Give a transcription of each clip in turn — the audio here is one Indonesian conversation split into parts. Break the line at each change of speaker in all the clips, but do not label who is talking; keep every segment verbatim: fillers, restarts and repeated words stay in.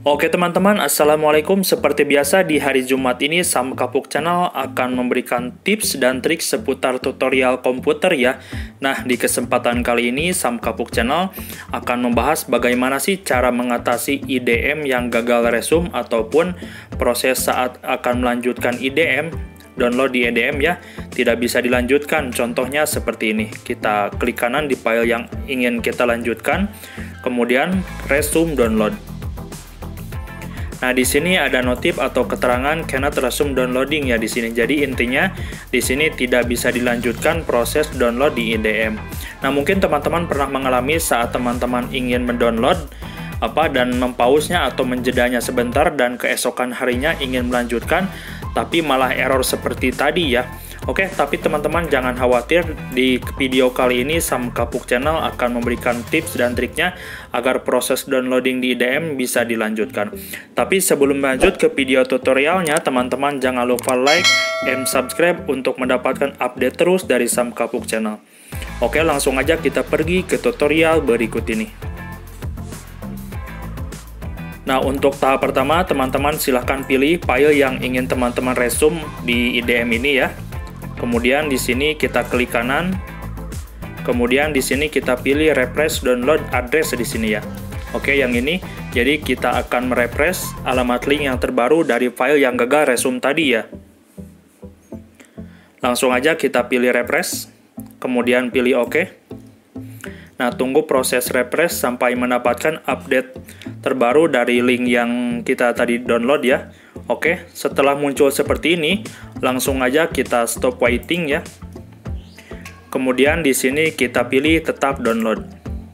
Oke teman-teman, Assalamualaikum. Seperti biasa di hari Jumat ini Sam Kapuk Channel akan memberikan tips dan trik seputar tutorial komputer ya. Nah, di kesempatan kali ini Sam Kapuk Channel akan membahas bagaimana sih cara mengatasi I D M yang gagal resume ataupun proses saat akan melanjutkan I D M, download di I D M ya, tidak bisa dilanjutkan. Contohnya seperti ini. Kita klik kanan di file yang ingin kita lanjutkan, kemudian resume download. Nah, di sini ada notif atau keterangan cannot resume downloading ya di sini. Jadi intinya di sini tidak bisa dilanjutkan proses download di I D M. Nah, mungkin teman-teman pernah mengalami saat teman-teman ingin mendownload apa dan mempause-nya atau menjedanya sebentar dan keesokan harinya ingin melanjutkan tapi malah error seperti tadi ya. Oke, tapi teman-teman jangan khawatir, di video kali ini Sam Kapuk Channel akan memberikan tips dan triknya agar proses downloading di I D M bisa dilanjutkan. Tapi sebelum lanjut ke video tutorialnya, teman-teman jangan lupa like and subscribe untuk mendapatkan update terus dari Sam Kapuk Channel. Oke, langsung aja kita pergi ke tutorial berikut ini. Nah, untuk tahap pertama, teman-teman silahkan pilih file yang ingin teman-teman resume di I D M ini ya. Kemudian di sini kita klik kanan. Kemudian di sini kita pilih refresh download address di sini ya. Oke, yang ini. Jadi kita akan merefresh alamat link yang terbaru dari file yang gagal resume tadi ya. Langsung aja kita pilih refresh. Kemudian pilih OK. Nah, tunggu proses refresh sampai mendapatkan update terbaru dari link yang kita tadi download ya. Oke, setelah muncul seperti ini, langsung aja kita stop waiting ya. Kemudian di sini kita pilih tetap download.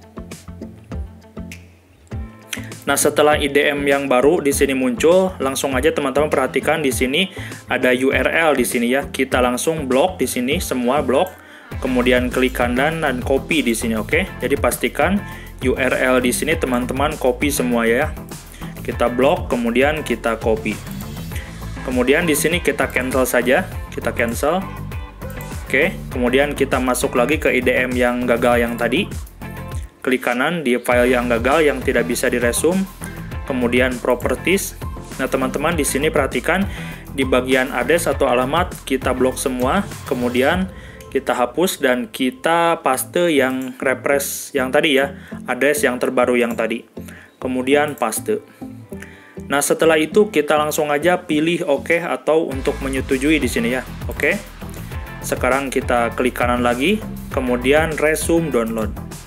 Nah, setelah I D M yang baru di sini muncul, langsung aja teman-teman perhatikan di sini ada U R L di sini ya. Kita langsung blok di sini, semua blok. Kemudian klik kanan dan copy di sini, oke. Jadi pastikan U R L di sini teman-teman copy semua ya. Kita blok, kemudian kita copy. Kemudian di sini kita cancel saja, kita cancel. Oke, kemudian kita masuk lagi ke I D M yang gagal yang tadi. Klik kanan di file yang gagal yang tidak bisa diresume. Kemudian properties. Nah, teman-teman di sini perhatikan di bagian address atau alamat kita blok semua. Kemudian kita hapus dan kita paste yang refresh yang tadi ya, address yang terbaru yang tadi. Kemudian paste. Nah, setelah itu kita langsung aja pilih OK atau untuk menyetujui di sini ya. Oke. Sekarang kita klik kanan lagi, kemudian resume download.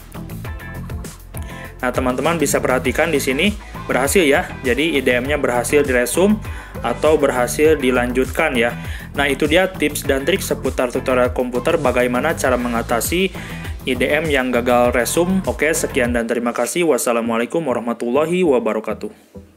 Nah, teman-teman bisa perhatikan di sini berhasil ya. Jadi I D M-nya berhasil diresume atau berhasil dilanjutkan ya. Nah, itu dia tips dan trik seputar tutorial komputer bagaimana cara mengatasi I D M yang gagal resume. Oke, sekian dan terima kasih. Wassalamualaikum warahmatullahi wabarakatuh.